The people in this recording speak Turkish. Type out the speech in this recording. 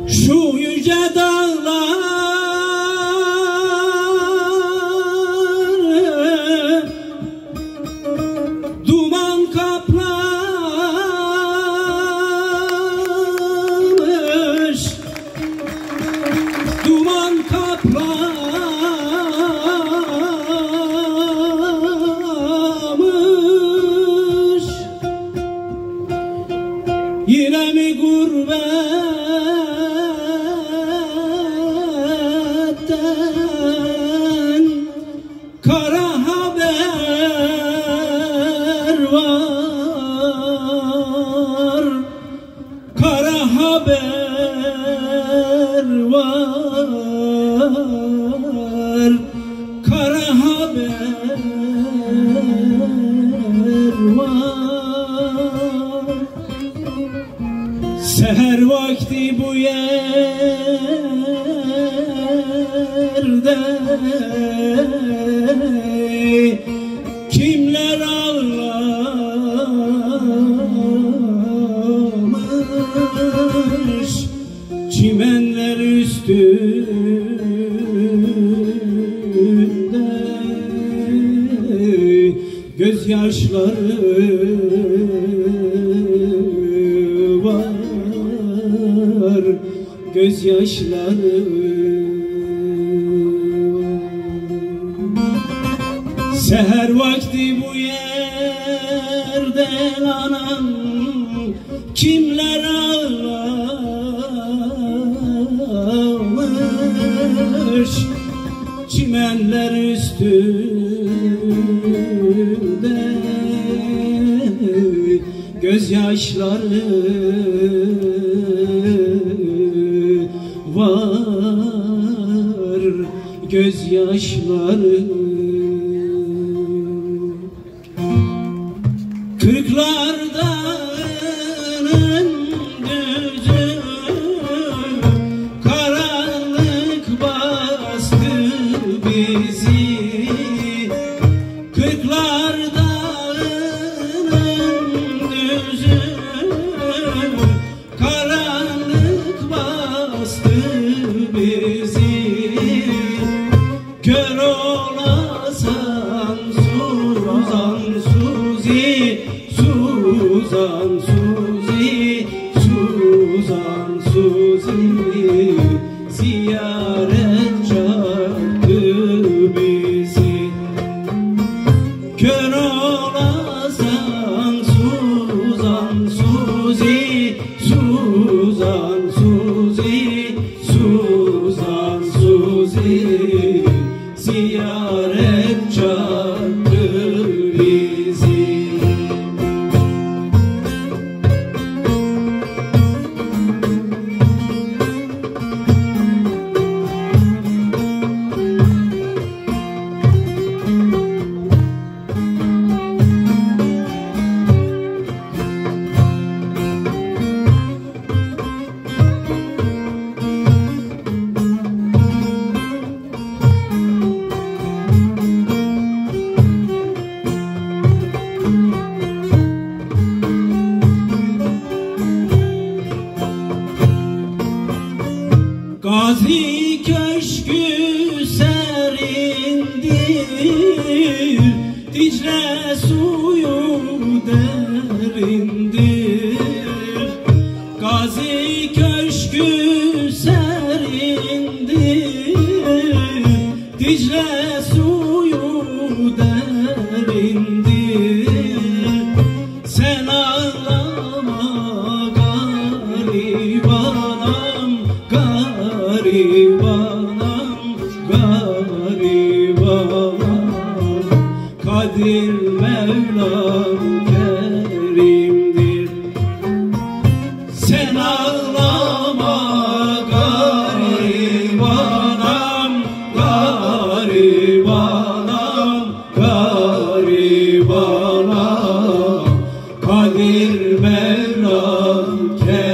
Şu yüce dağlar duman kaplamış, duman kaplamış. Yine mi gurbetten kara haber var, kara haber var, kara haber var. Seher vakti bu yerde kimler ağlamış, çimenler üstünde gözyaşları var, gözyaşları var. Seher vakti bu yerden anam kimler ağlamış, çimenler üstünde gözyaşları var, gözyaşları. Kırklardanın düzü karanlık bastı bizi, Kırklardanın düzü karanlık bastı bizi. Kör olasan Suzan Suzi, Suzan Suzi, Suzan Suzi, ziyaret çaktı bizi. Kör olasan Suzan Suzi, Suzan Suzi, Suzan Suzi, ziyaret çaktı bizi. Gazi köşkü serindir, Dicle suyu derindir. Gazi köşkü serindir, Dicle suyu derindir. Sen ağlama garibanam, garibanam, garibanam. Kadir Mevlam kerimdir. Sen ağlama garibanam, garibanam, garibanam. Kadir Mevlam kerimdir.